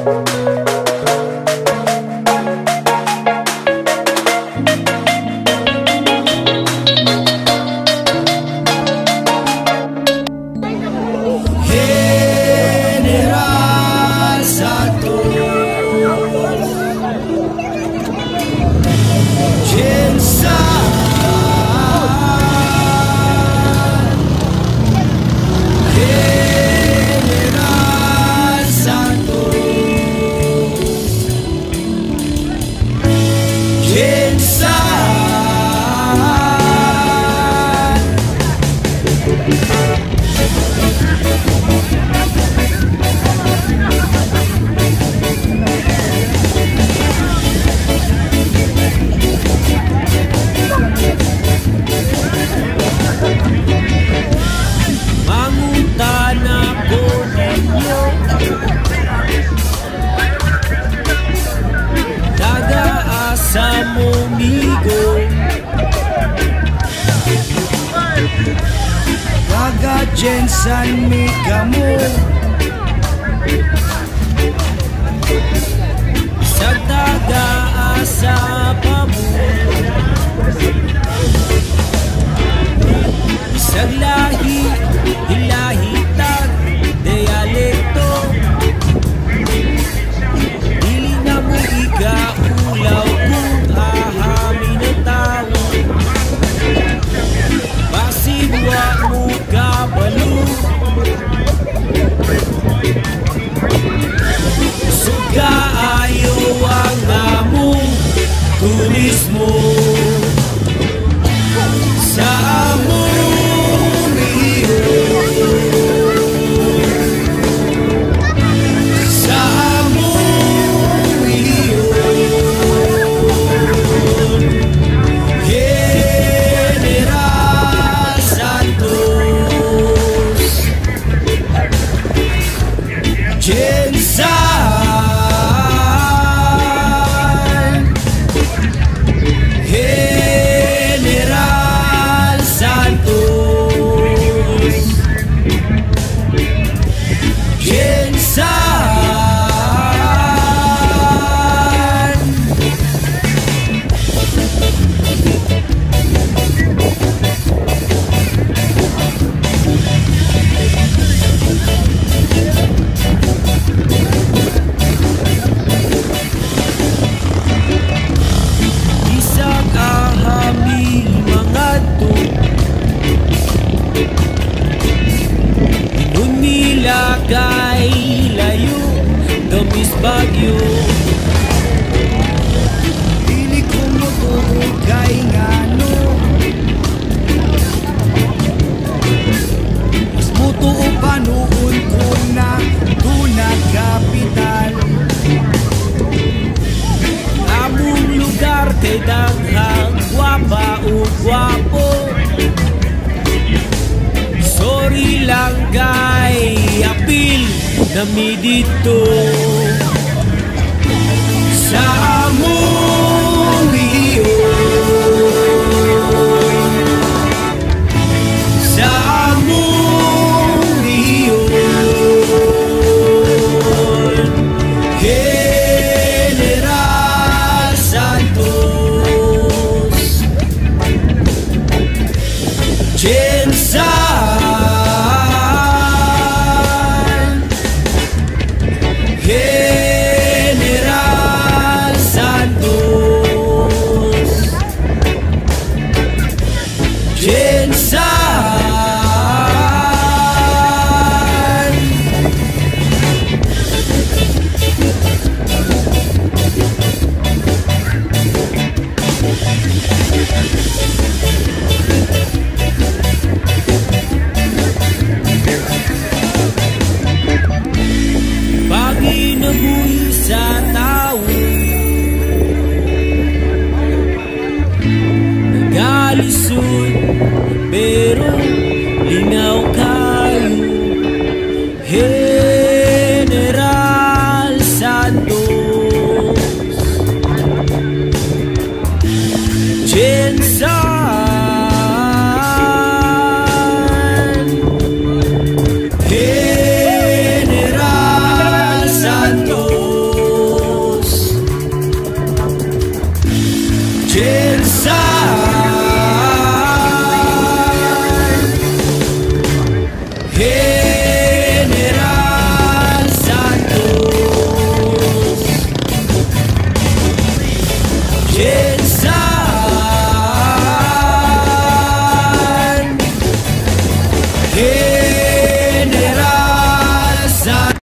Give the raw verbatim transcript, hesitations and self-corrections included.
Jensan mi kamu sa taga-asa pa mo, isang lahi, hilahitag, dialekto, dili na mo ikaulaw kung ahamin ang tao, pasigwa mo kabalo. Suga ayaw ang among turismo sa among riyon, sa among riyon. General Santos, Jensan, General Santos, Jensan. Kay layo, gamis bagyo, dili ko motuog kay ngano, mas mutuo pa noon ko na tunag kapital. Among lugar kay daghang gwapa o gwapo, sorry lang kay apil nami dito sa among riyon, sa among riyon. General Santos, Jensan, General Santos, Jensan. Paginabuhi sa tao, nagalisod pero linaw kayo. General Santos, Jensan, General Santos. Jensa